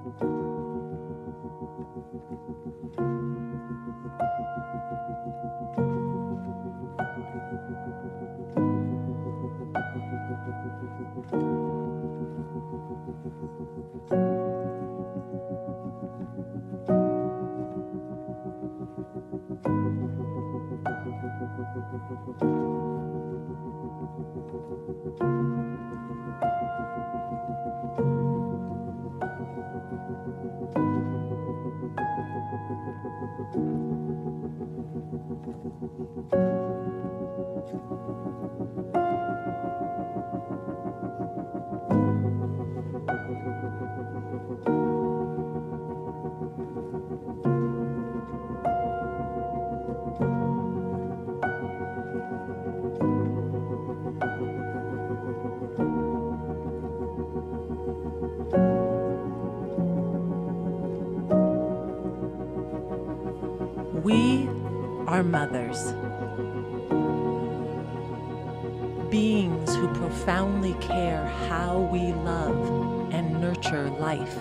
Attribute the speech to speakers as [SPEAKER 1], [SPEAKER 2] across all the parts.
[SPEAKER 1] We are mothers, beings who profoundly care how we love and nurture life.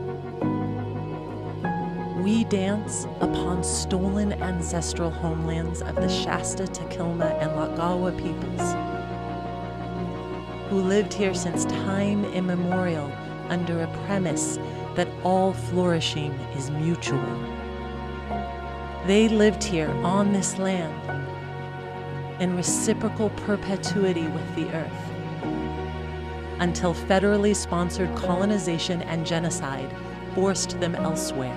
[SPEAKER 1] We dance upon stolen ancestral homelands of the Shasta, Takilma, and Lagawa peoples, who lived here since time immemorial under a premise that all flourishing is mutual. They lived here on this land in reciprocal perpetuity with the earth until federally sponsored colonization and genocide forced them elsewhere,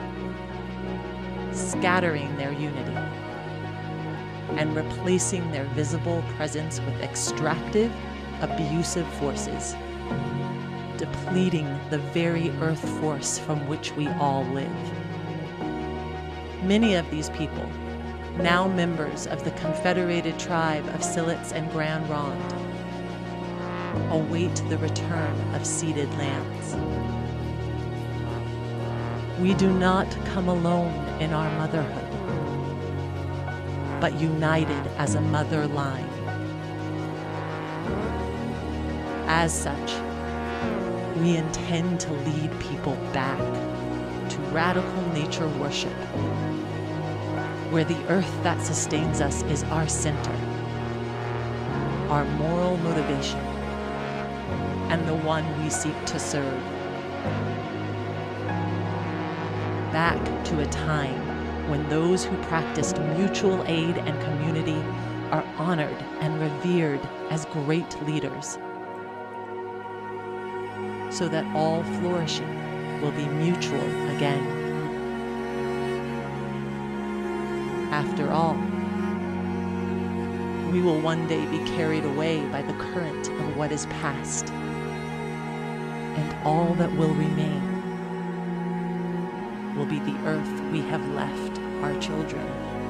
[SPEAKER 1] scattering their unity and replacing their visible presence with extractive, abusive forces, depleting the very earth force from which we all live. Many of these people, now members of the confederated tribe of Silets and Grand Ronde, await the return of ceded lands. We do not come alone in our motherhood, but united as a mother line. As such, we intend to lead people back to radical nature worship, where the earth that sustains us is our center, our moral motivation, and the one we seek to serve. Back to a time when those who practiced mutual aid and community are honored and revered as great leaders, so that all flourishing will be mutual again. After all, we will one day be carried away by the current of what is past, and all that will remain will be the earth we have left our children.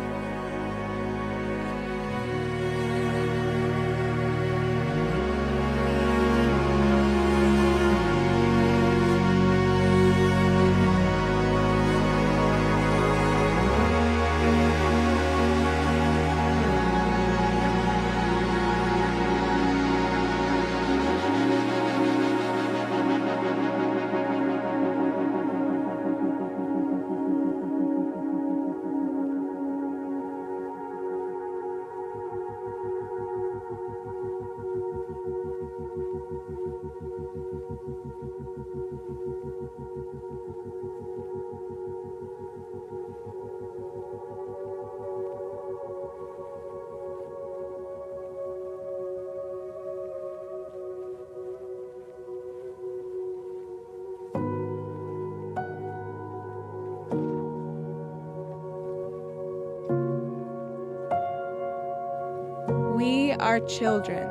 [SPEAKER 2] We are children,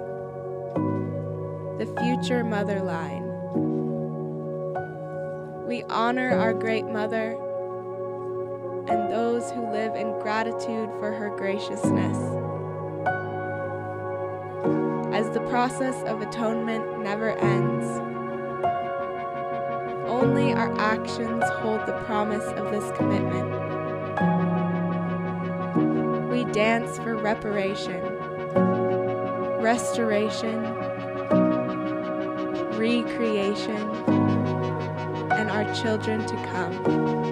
[SPEAKER 2] the future mother line. We honor our great mother and those who live in gratitude for her graciousness. As the process of atonement never ends, only our actions hold the promise of this commitment. We dance for reparation, restoration, recreation, and our children to come.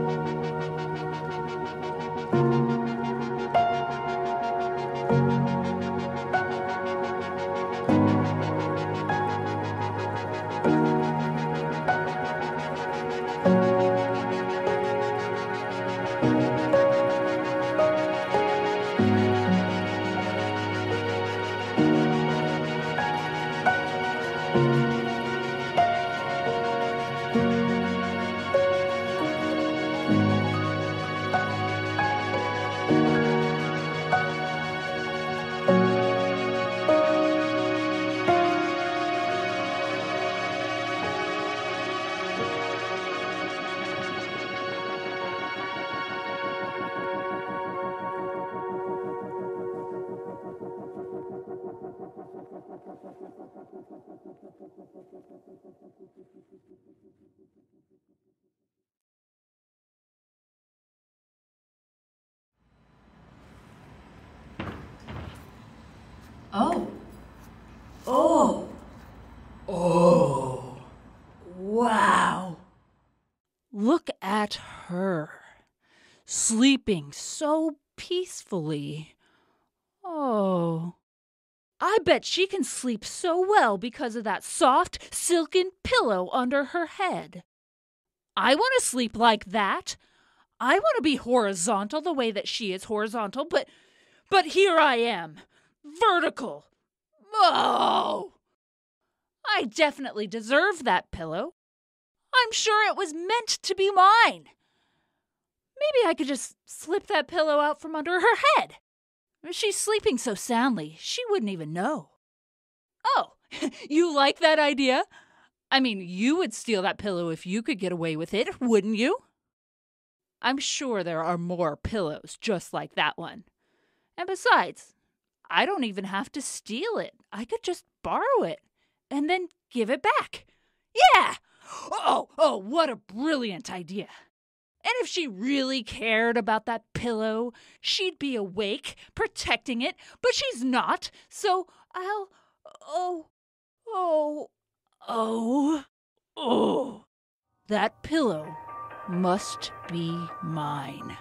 [SPEAKER 3] Oh. Oh. Oh. Wow. Look at her, sleeping so peacefully. Oh. I bet she can sleep so well because of that soft, silken pillow under her head. I want to sleep like that. I want to be horizontal the way that she is horizontal, but here I am, vertical. Oh! I definitely deserve that pillow. I'm sure it was meant to be mine. Maybe I could just slip that pillow out from under her head. She's sleeping so soundly, she wouldn't even know. Oh, you like that idea? I mean, you would steal that pillow if you could get away with it, wouldn't you? I'm sure there are more pillows just like that one. And besides, I don't even have to steal it. I could just borrow it and then give it back. Yeah! Oh, what a brilliant idea. And if she really cared about that pillow, she'd be awake, protecting it, but she's not, so that pillow must be mine.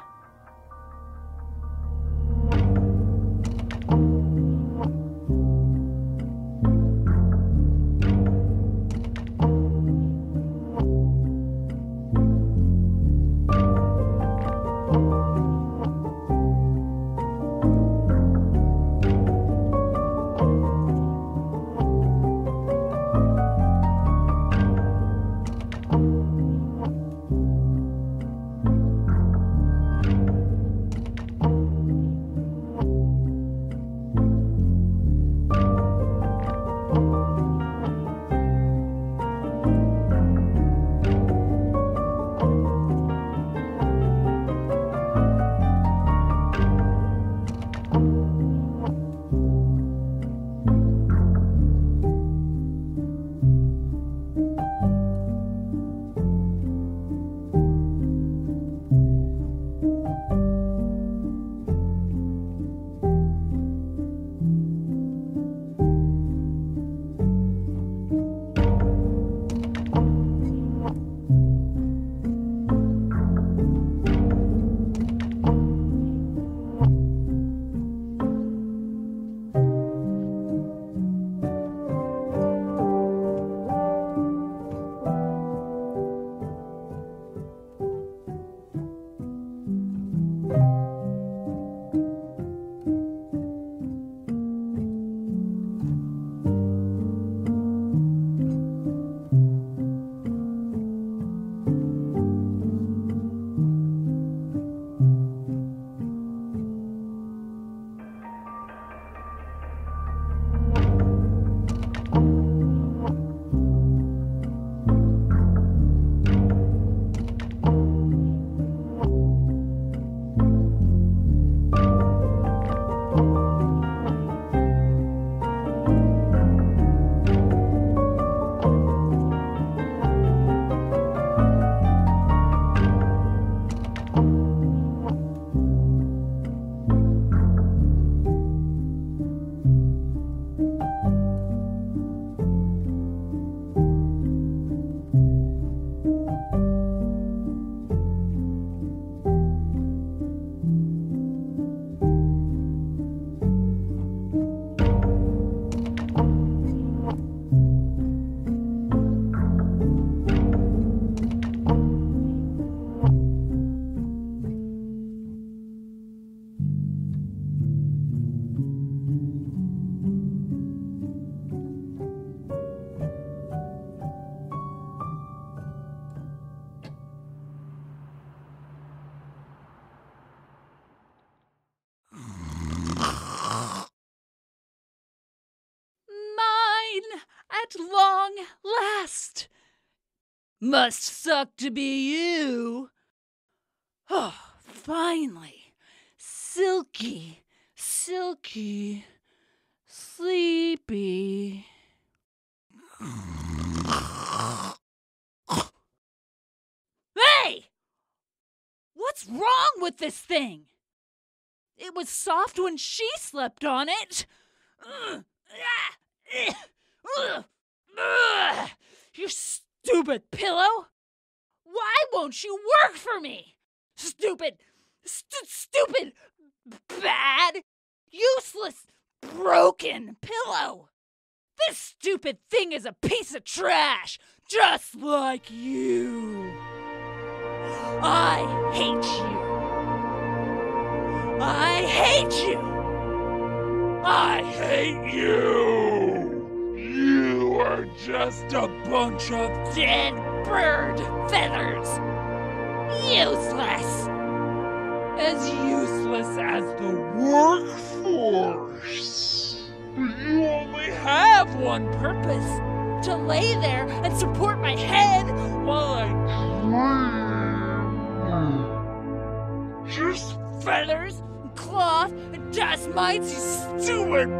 [SPEAKER 3] At long last. Must suck to be you. Oh, finally. Silky, silky, sleepy. Hey! What's wrong with this thing? It was soft when she slept on it. You stupid pillow! Why won't you work for me? Stupid, stupid, bad, useless, broken pillow! This stupid thing is a piece of trash, just like you. I hate you. I hate you. I hate you. You are just a bunch of dead bird feathers. Useless. As useless as the workforce. You only have one purpose. To lay there and support my head while I dream. Just feathers, and cloth, and dust mites, you stupid.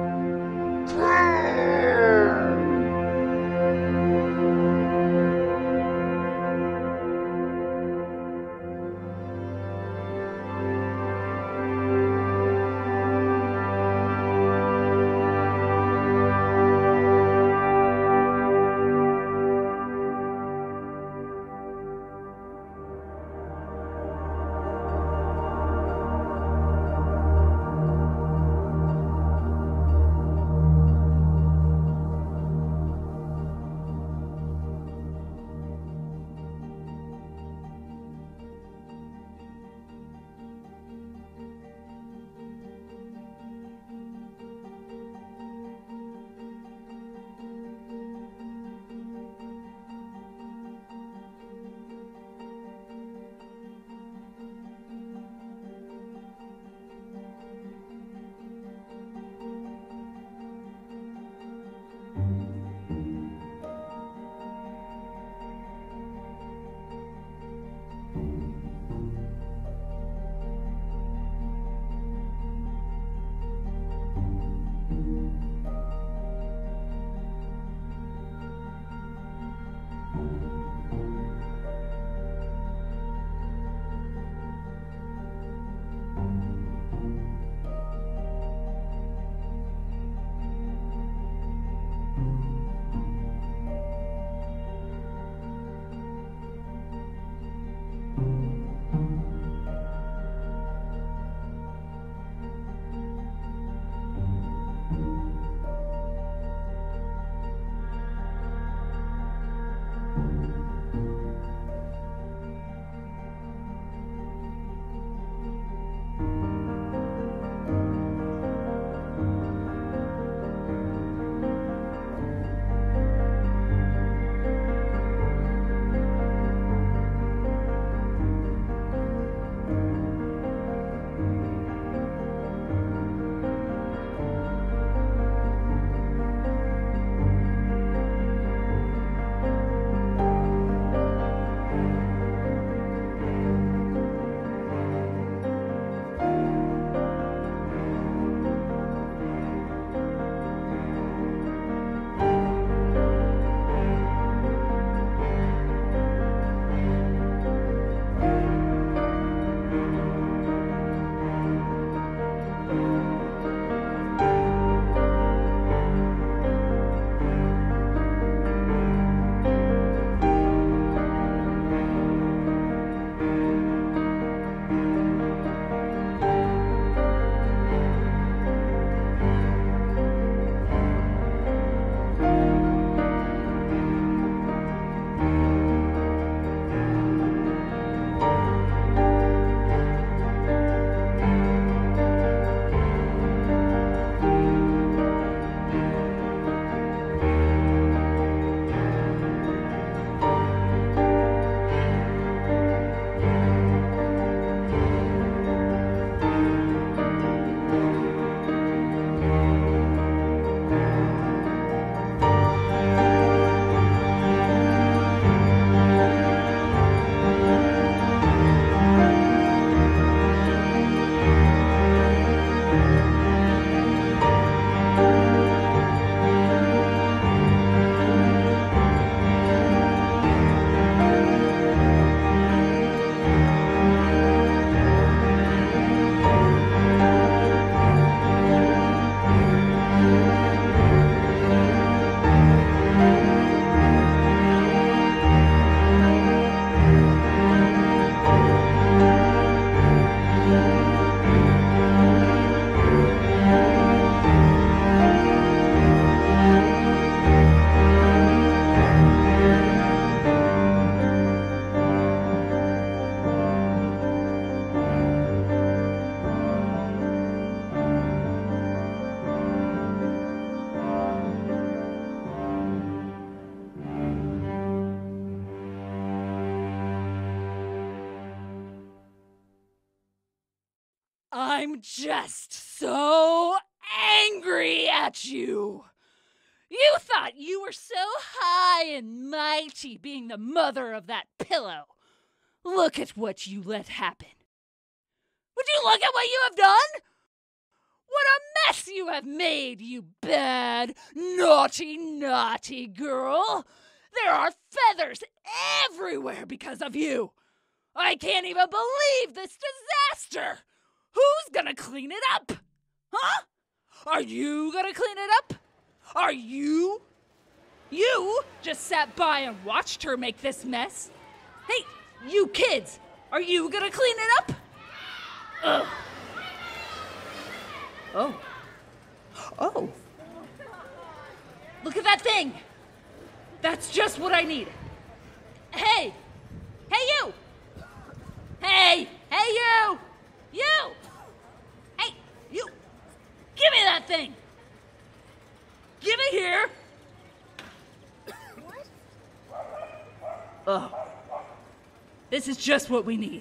[SPEAKER 3] I'm just so angry at you. You thought you were so high and mighty being the mother of that pillow. Look at what you let happen. Would you look at what you have done? What a mess you have made, you bad, naughty, naughty girl. There are feathers everywhere because of you. I can't even believe this disaster. Who's gonna clean it up? Huh? Are you gonna clean it up? Are you? You just sat by and watched her make this mess. Hey, you kids, are you gonna clean it up? Ugh. Oh. Look at that thing. That's just what I need. Hey, you. Hey, you. You. Hey, you. Give me that thing. Give it here. Oh. This is just what we need.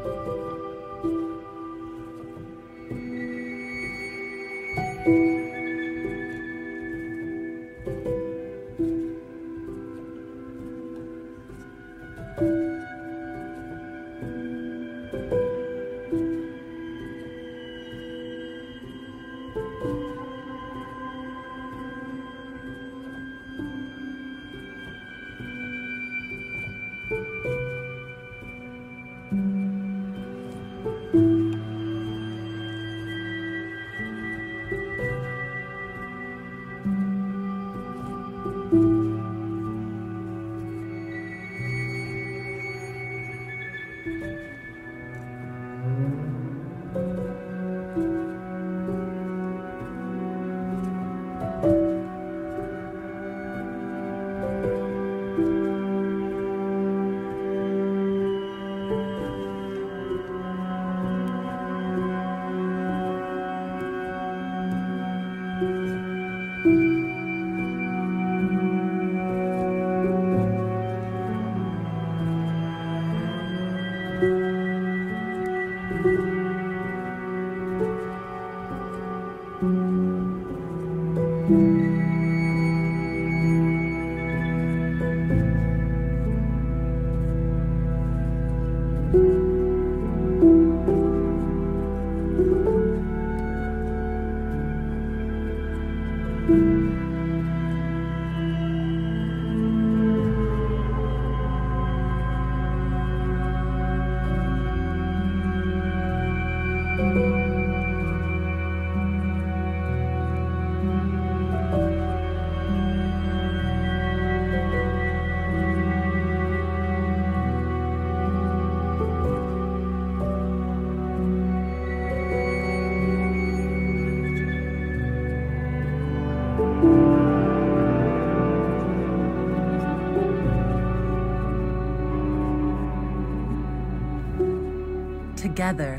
[SPEAKER 1] Together,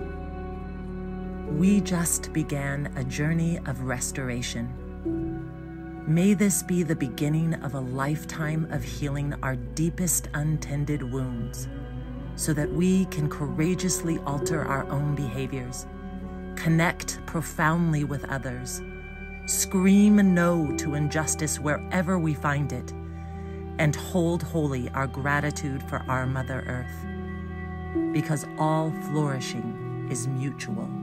[SPEAKER 1] we just began a journey of restoration. May this be the beginning of a lifetime of healing our deepest untended wounds, so that we can courageously alter our own behaviors, connect profoundly with others, scream no to injustice wherever we find it, and hold holy our gratitude for our Mother Earth, because all flourishing is mutual.